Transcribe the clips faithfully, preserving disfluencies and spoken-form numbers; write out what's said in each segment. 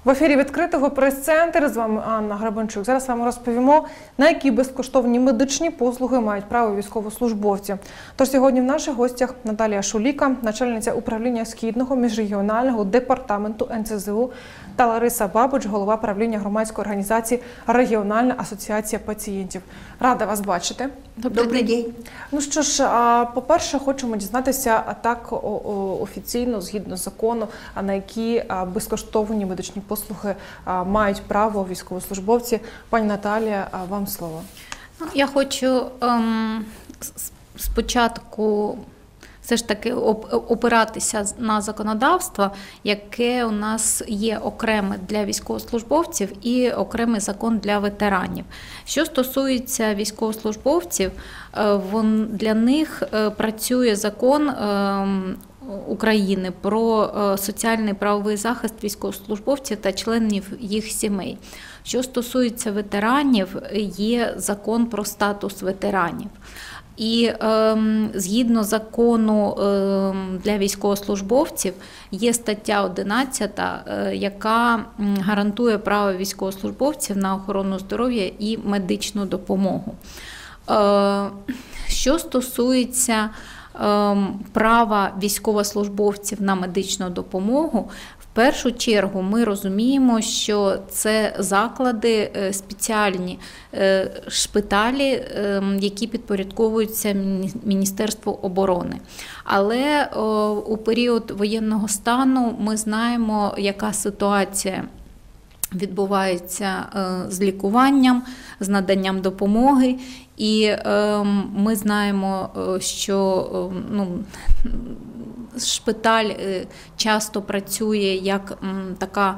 В ефірі відкритого прес-центр. З вами Анна Грабанчук. Зараз вам розповімо, на які безкоштовні медичні послуги мають право військовослужбовці. Тож сьогодні в наших гостях Наталія Шуліка, начальниця управління Східного міжрегіонального департаменту ен це зе у, та Лариса Бабич, голова правління громадської організації «Регіональна асоціація пацієнтів». Рада вас бачити. Добрий день. Ну що ж, по-перше, хочемо дізнатися так офіційно, згідно закону, на які безкоштовні медичні послуги мають право військовослужбовці. Пані Наталія, вам слово. Я хочу ем, спочатку все ж таки опиратися на законодавство, яке у нас є окреме для військовослужбовців і окремий закон для ветеранів. Що стосується військовослужбовців, для них працює закон України про соціальний правовий захист військовослужбовців та членів їх сімей. Що стосується ветеранів, є закон про статус ветеранів. І е, згідно закону е, для військовослужбовців є стаття одинадцята, е, яка гарантує право військовослужбовців на охорону здоров'я і медичну допомогу. Е, що стосується е, права військовослужбовців на медичну допомогу, в першу чергу ми розуміємо, що це заклади спеціальні, шпиталі, які підпорядковуються Міністерству оборони. Але у період воєнного стану ми знаємо, яка ситуація відбувається з лікуванням, з наданням допомоги. І ми знаємо, що ну, шпиталь часто працює як така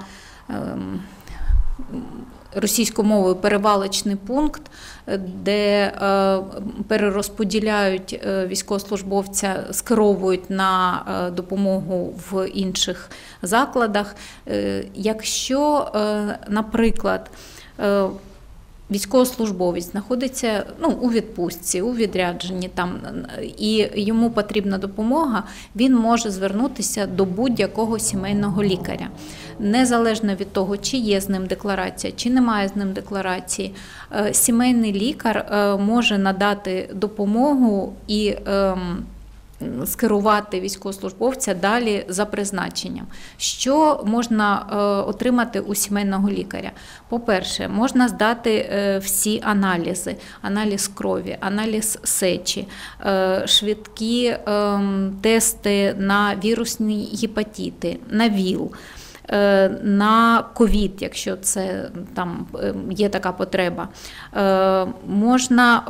російською мовою перевалочний пункт, де перерозподіляють військовослужбовця, скеровують на допомогу в інших закладах. Якщо, наприклад, військовослужбовець знаходиться ну, у відпустці, у відрядженні, там, і йому потрібна допомога, він може звернутися до будь-якого сімейного лікаря. Незалежно від того, чи є з ним декларація, чи немає з ним декларації, сімейний лікар може надати допомогу і скерувати військовослужбовця далі за призначенням. Що можна отримати у сімейного лікаря? По-перше, можна здати всі аналізи, аналіз крові, аналіз сечі, швидкі тести на вірусні гепатити, на ВІЛ, на ковід, якщо це там є така потреба. Можна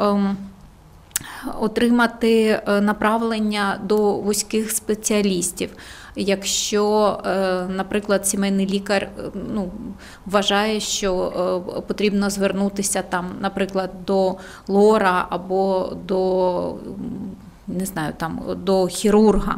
отримати направлення до вузьких спеціалістів, якщо, наприклад, сімейний лікар ну, вважає, що потрібно звернутися, там, наприклад, до лора або до, не знаю, там, до хірурга.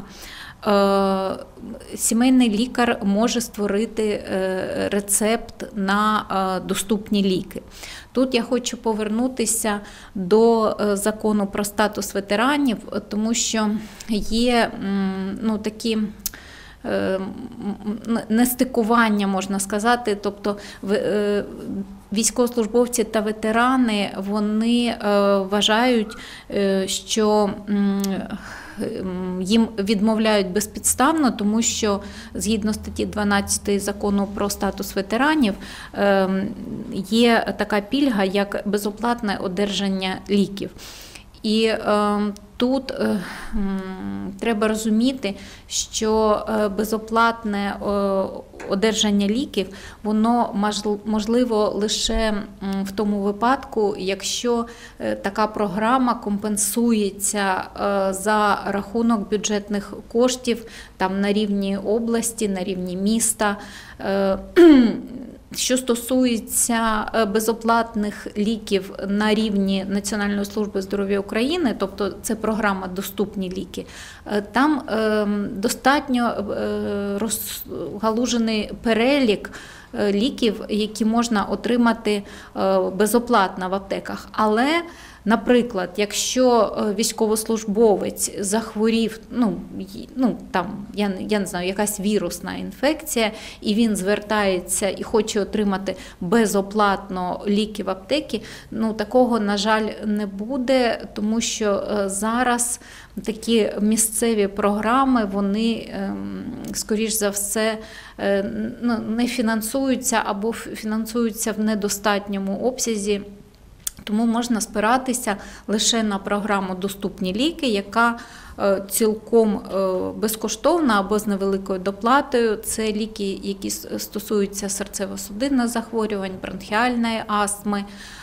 Сімейний лікар може створити рецепт на доступні ліки. Тут я хочу повернутися до закону про статус ветеранів, тому що є ну, такі нестикування, можна сказати, тобто військовослужбовці та ветерани, вони вважають, що їм відмовляють безпідставно, тому що згідно статті дванадцятої закону про статус ветеранів є така пільга, як безоплатне одержання ліків. І е, тут е, треба розуміти, що безоплатне е, одержання ліків, воно можливо лише в тому випадку, якщо е, така програма компенсується е, за рахунок бюджетних коштів там, на рівні області, на рівні міста. Е, Що стосується безоплатних ліків на рівні Національної служби здоров'я України, тобто це програма «Доступні ліки», там достатньо розгалужений перелік ліків, які можна отримати безоплатно в аптеках. Але Наприклад, якщо військовослужбовець захворів, ну, ну там, я, я не знаю, якась вірусна інфекція, і він звертається і хоче отримати безоплатно ліки в аптекі, ну, такого, на жаль, не буде, тому що зараз такі місцеві програми, вони, скоріш за все, не фінансуються або фінансуються в недостатньому обсязі. Тому можна спиратися лише на програму «Доступні ліки», яка цілком безкоштовна або з невеликою доплатою. Це ліки, які стосуються серцево-судинних захворювань, бронхіальної астми,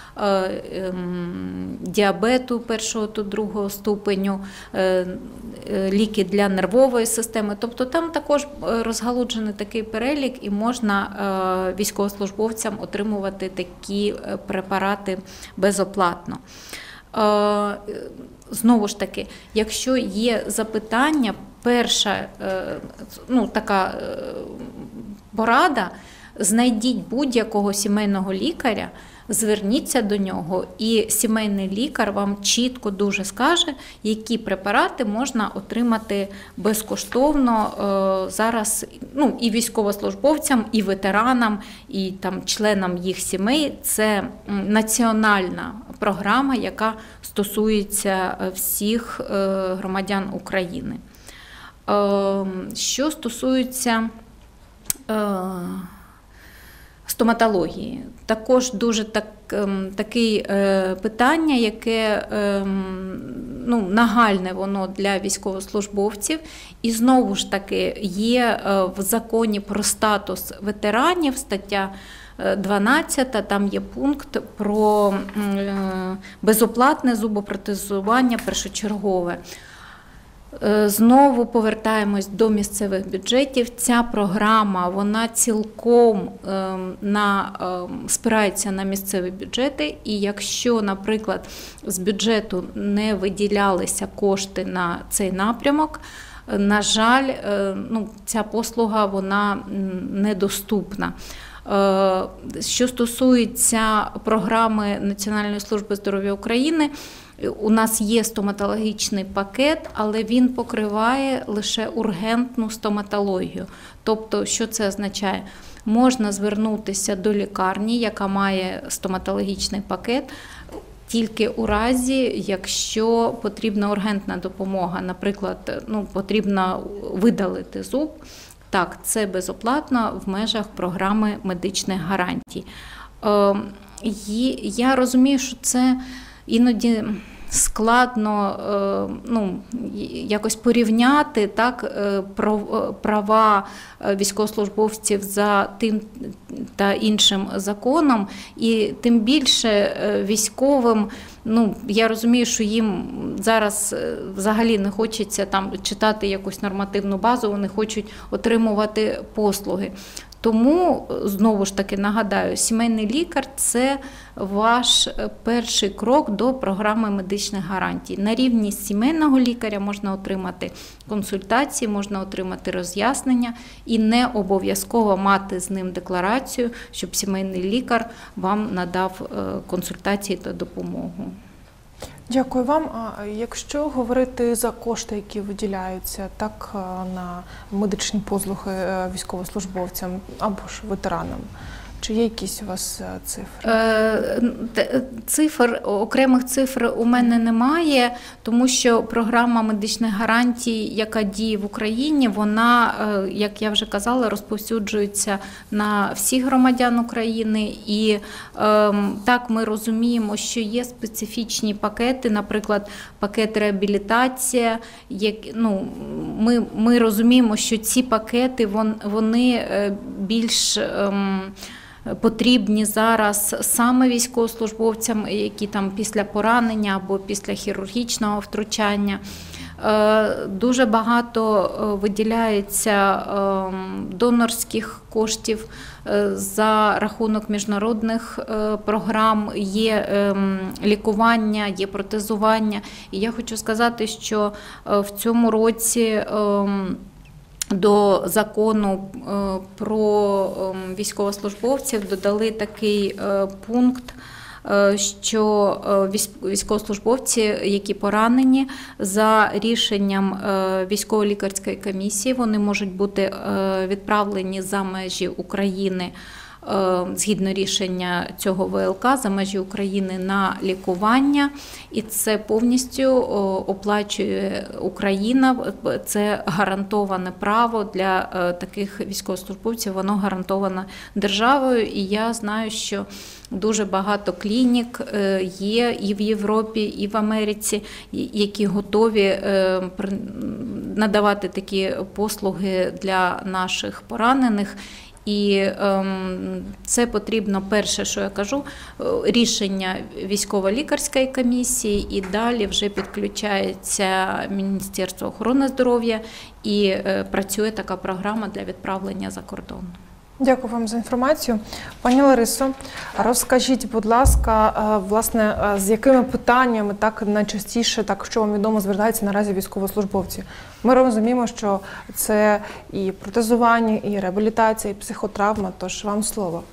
діабету першого та другого ступеню, ліки для нервової системи. Тобто там також розгалуджений такий перелік, і можна військовослужбовцям отримувати такі препарати безоплатно. Знову ж таки, якщо є запитання, перша ну, така порада – знайдіть будь-якого сімейного лікаря, зверніться до нього, і сімейний лікар вам чітко дуже скаже, які препарати можна отримати безкоштовно зараз, ну, і військовослужбовцям, і ветеранам, і там членам їх сімей. Це національна програма, яка стосується всіх громадян України. Що стосується стоматології. Також дуже так, таке питання, яке ну, нагальне воно для військовослужбовців. І знову ж таки є в законі про статус ветеранів, стаття дванадцята, там є пункт про безоплатне зубопротезування першочергове. Знову повертаємось до місцевих бюджетів. Ця програма, вона цілком на, спирається на місцеві бюджети. І якщо, наприклад, з бюджету не виділялися кошти на цей напрямок, на жаль, ну, ця послуга, вона недоступна. Що стосується програми Національної служби здоров'я України, у нас є стоматологічний пакет, але він покриває лише ургентну стоматологію. Тобто, що це означає? Можна звернутися до лікарні, яка має стоматологічний пакет, тільки у разі, якщо потрібна ургентна допомога, наприклад, ну, потрібно видалити зуб. Так, це безоплатно в межах програми медичних гарантій. Я розумію, що це іноді складно ну, якось порівняти так, права військовослужбовців за тим та іншим законом, і тим більше військовим, ну, я розумію, що їм зараз взагалі не хочеться там читати якусь нормативну базу, вони хочуть отримувати послуги. Тому, знову ж таки, нагадаю, сімейний лікар – це ваш перший крок до програми медичних гарантій. На рівні сімейного лікаря можна отримати консультації, можна отримати роз'яснення і не обов'язково мати з ним декларацію, щоб сімейний лікар вам надав консультації та допомогу. Дякую вам. А якщо говорити за кошти, які виділяються так на медичні послуги військовослужбовцям або ж ветеранам, чи є якісь у вас цифри? Цифр, окремих цифр у мене немає, тому що програма медичних гарантій, яка діє в Україні, вона, як я вже казала, розповсюджується на всіх громадян України. І так ми розуміємо, що є специфічні пакети, наприклад, пакет реабілітація. Ну, ми, ми розуміємо, що ці пакети, вони більш потрібні зараз саме військовослужбовцям, які там після поранення або після хірургічного втручання. Дуже багато виділяється донорських коштів за рахунок міжнародних програм, є лікування, є протезування. І я хочу сказати, що в цьому році до закону про військовослужбовців додали такий пункт що військовослужбовці, які поранені, за рішенням військово-лікарської комісії, вони можуть бути відправлені за межі України згідно рішення цього В Л К за межі України на лікування, і це повністю оплачує Україна. Це гарантоване право для таких військовослужбовців, воно гарантовано державою. І я знаю, що дуже багато клінік є і в Європі, і в Америці, які готові надавати такі послуги для наших поранених. І ем, це потрібно, перше, що я кажу, рішення військово-лікарської комісії, і далі вже підключається Міністерство охорони здоров'я і е, працює така програма для відправлення за кордон. Дякую вам за інформацію. Пані Ларисо, розкажіть, будь ласка, власне, з якими питаннями так найчастіше, так що вам відомо, звертаються наразі військовослужбовці? Ми розуміємо, що це і протезування, і реабілітація, і психотравма, тож вам слово.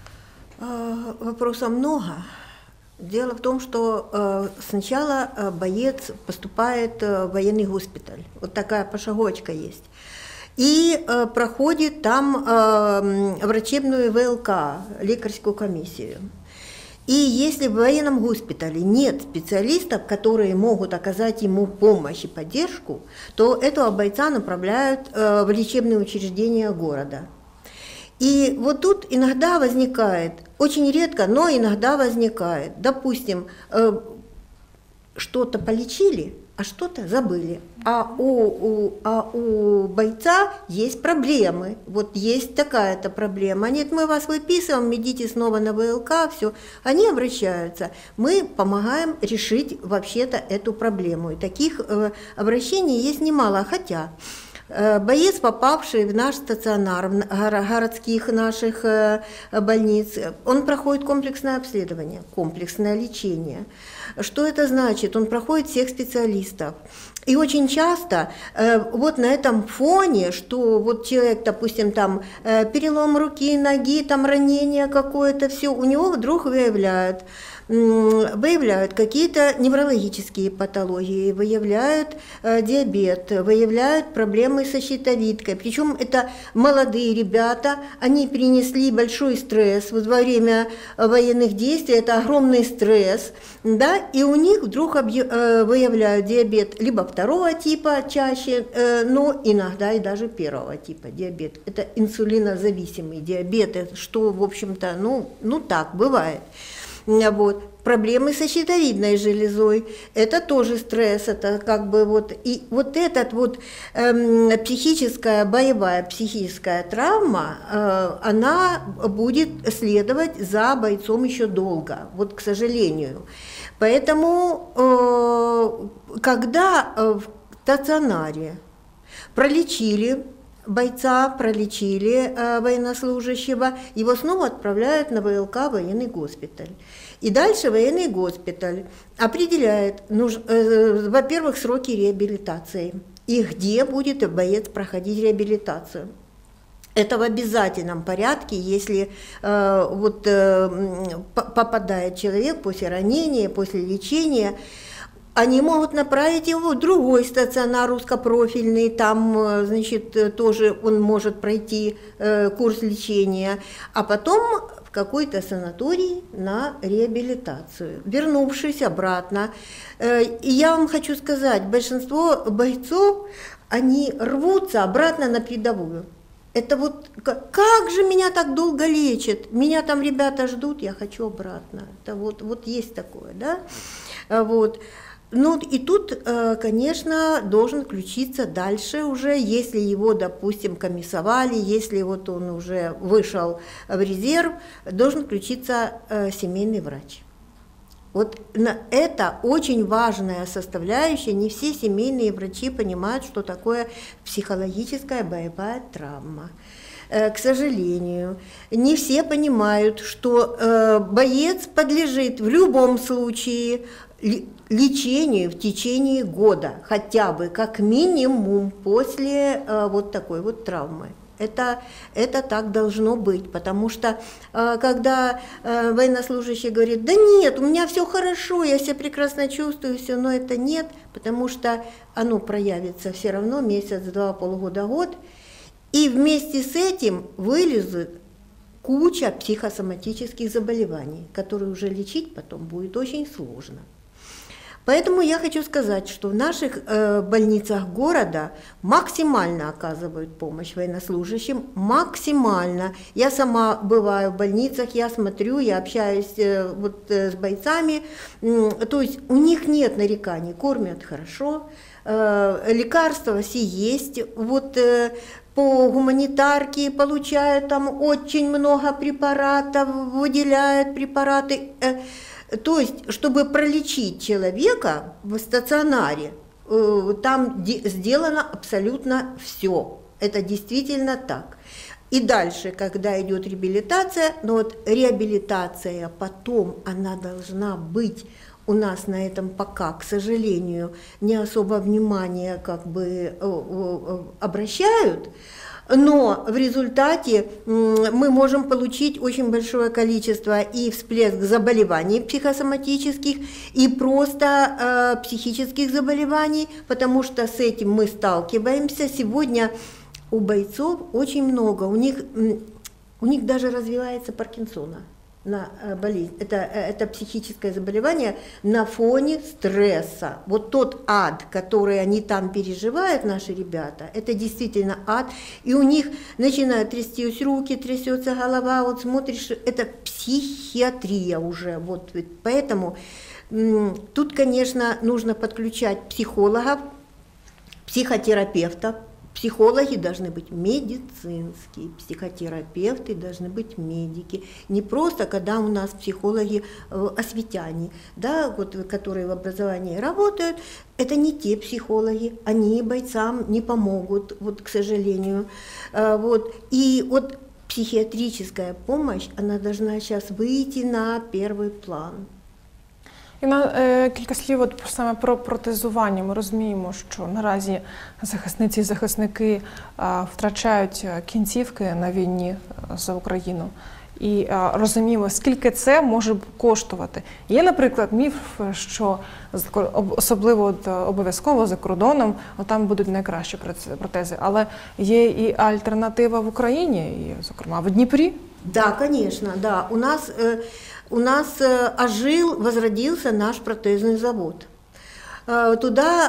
Вопросов много. Дело в том, что э, сначала боец поступает в военный госпиталь. Вот такая пошаговочка есть. И э, проходит там э, врачебную В Л К, лекарскую комиссию. И если в военном госпитале нет специалистов, которые могут оказать ему помощь и поддержку, то этого бойца направляют э, в лечебные учреждения города. И вот тут иногда возникает, очень редко, но иногда возникает, допустим, э, что-то полечили, а что-то забыли. А у, у, а у бойца есть проблемы. Вот есть такая-то проблема. Нет, мы вас выписываем, идите снова на В Л К, все. Они обращаются. Мы помогаем решить вообще-то эту проблему. И таких э, обращений есть немало. Хотя э, боец, попавший в наш стационар, в городских наших э, больниц, он проходит комплексное обследование, комплексное лечение. Что это значит? Он проходит всех специалистов. И очень часто э, вот на этом фоне, что вот человек, допустим, там э, перелом руки, ноги, там ранение какое-то, все, у него вдруг выявляют, э, выявляют какие-то неврологические патологии, выявляют э, диабет, выявляют проблемы со щитовидкой. Причем это молодые ребята, они перенесли большой стресс вот во время военных действий, это огромный стресс, да, и у них вдруг объ... э, выявляют диабет либо второго типа чаще, э, но иногда и даже первого типа диабет. Это инсулинозависимый диабет, что, в общем-то, ну, ну так бывает. Вот. Проблемы со щитовидной железой, это тоже стресс, это как бы вот, и вот этот вот э, психическая, боевая психическая травма, э, она будет следовать за бойцом еще долго, вот к сожалению. Поэтому, э, когда в стационаре пролечили бойца, пролечили э, военнослужащего, его снова отправляют на В Л К, военный госпиталь. И дальше военный госпиталь определяет, нуж, э, во-первых, сроки реабилитации и где будет боец проходить реабилитацию. Это в обязательном порядке, если э, вот, э, попадает человек после ранения, после лечения, они могут направить его в другой стационар узкопрофильный, там, значит, тоже он может пройти э, курс лечения, а потом в какой-то санаторий на реабилитацию, вернувшись обратно. Э, и я вам хочу сказать, большинство бойцов, они рвутся обратно на передовую. Это вот, как же меня так долго лечат, меня там ребята ждут, я хочу обратно. Это вот, вот есть такое, да, вот. Ну и тут, конечно, должен включиться дальше уже, если его, допустим, комиссовали, если вот он уже вышел в резерв, должен включиться семейный врач. Вот это очень важная составляющая, не все семейные врачи понимают, что такое психологическая боевая травма. К сожалению, не все понимают, что боец подлежит в любом случае лечению в течение года, хотя бы как минимум после вот такой вот травмы. Это, это так должно быть, потому что э, когда э, военнослужащий говорит, да нет, у меня все хорошо, я себя прекрасно чувствую, все, но это нет, потому что оно проявится все равно месяц, два, полгода, год, и вместе с этим вылезет куча психосоматических заболеваний, которые уже лечить потом будет очень сложно. Поэтому я хочу сказать, что в наших э, больницах города максимально оказывают помощь военнослужащим, максимально. Я сама бываю в больницах, я смотрю, я общаюсь э, вот, э, с бойцами, э, то есть у них нет нареканий, кормят хорошо, э, лекарства все есть, вот э, по гуманитарке получают там очень много препаратов, выделяют препараты. Э, То есть, чтобы пролечить человека в стационаре, там сделано абсолютно все. Это действительно так. И дальше, когда идет реабилитация, но вот реабилитация потом, она должна быть у нас на этом пока, к сожалению, не особо внимания как бы обращают. Но в результате мы можем получить очень большое количество и всплеск заболеваний психосоматических, и просто э, психических заболеваний, потому что с этим мы сталкиваемся. Сегодня у бойцов очень много, у них, у них даже развивается Паркинсона. На болезнь. Это, это психическое заболевание на фоне стресса. Вот тот ад, который они там переживают, наши ребята, это действительно ад. И у них начинают трястись руки, трясется голова, вот смотришь, это психиатрия уже. Вот, поэтому тут, конечно, нужно подключать психологов, психотерапевтов. Психологи должны быть медицинские, психотерапевты должны быть медики. Не просто, когда у нас психологи э, осветяне, да, вот, которые в образовании работают, это не те психологи, они бойцам не помогут, вот, к сожалению. Э, вот. И вот психиатрическая помощь, она должна сейчас выйти на первый план. І на е, кілька слів от саме про протезування. Ми розуміємо, що наразі захисниці і захисники е, втрачають кінцівки на війні за Україну. І е, розуміємо, скільки це може коштувати. Є, наприклад, міф, що особливо обов'язково за кордоном там будуть найкращі протези. Але є і альтернатива в Україні, і, зокрема, в Дніпрі. Да, конечно, да. У нас, э, у нас э, ожил, возродился наш протезный завод. Э, туда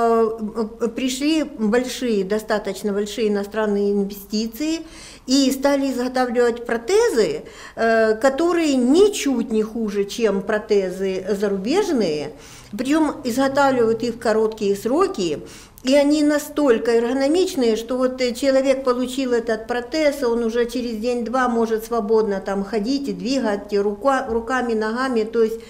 э, пришли большие, достаточно большие иностранные инвестиции и стали изготавливать протезы, э, которые ничуть не хуже, чем протезы зарубежные, причем изготавливают их в короткие сроки. И они настолько эргономичные, что вот человек получил этот протез, он уже через день-два может свободно там ходить и двигать рука, руками, ногами. То есть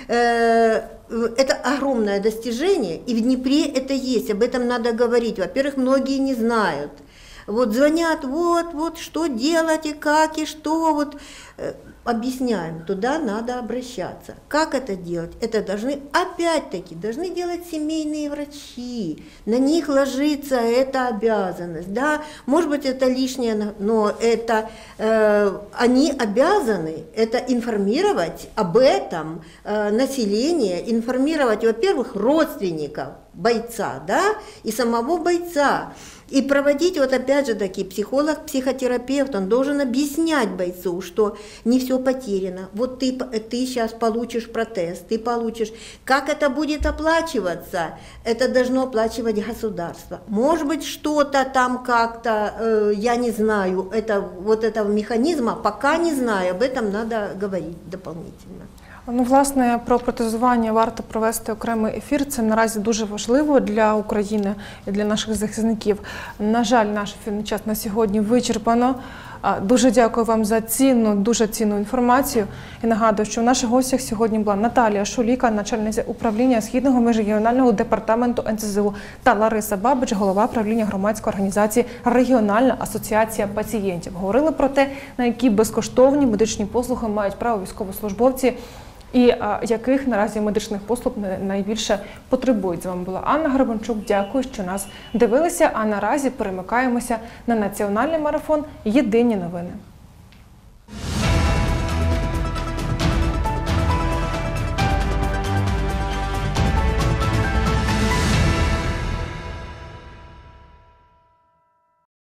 э, это огромное достижение, и в Днепре это есть, об этом надо говорить. Во-первых, многие не знают. Вот звонят, вот, вот, что делать и как, и что, вот, э, объясняем, туда надо обращаться. Как это делать? Это должны, опять-таки, должны делать семейные врачи, на них ложится эта обязанность, да, может быть, это лишнее, но это, э, они обязаны это информировать об этом э, население, информировать, во-первых, родственников бойца, да, и самого бойца. И проводить, вот опять же таки, психолог, психотерапевт, он должен объяснять бойцу, что не все потеряно. Вот ты, ты сейчас получишь протез, ты получишь. Как это будет оплачиваться? Это должно оплачивать государство. Может быть, что-то там как-то, э, я не знаю, это, вот этого механизма, пока не знаю, об этом надо говорить дополнительно. Ну, власне, про протезування варто провести окремий ефір. Це наразі дуже важливо для України і для наших захисників. На жаль, наш ефірний час на сьогодні вичерпано. Дуже дякую вам за цінну, дуже цінну інформацію. І нагадую, що в наших гостях сьогодні була Наталія Шуліка, начальниця управління Східного міжрегіонального департаменту ен це зе у, та Лариса Бабич, голова правління громадської організації «Регіональна асоціація пацієнтів». Говорили про те, на які безкоштовні медичні послуги мають право військовослужбовці і а, яких наразі медичних послуг найбільше потребують. З вами була Анна Гребенчук. Дякую, що нас дивилися. А наразі перемикаємося на національний марафон «Єдині новини».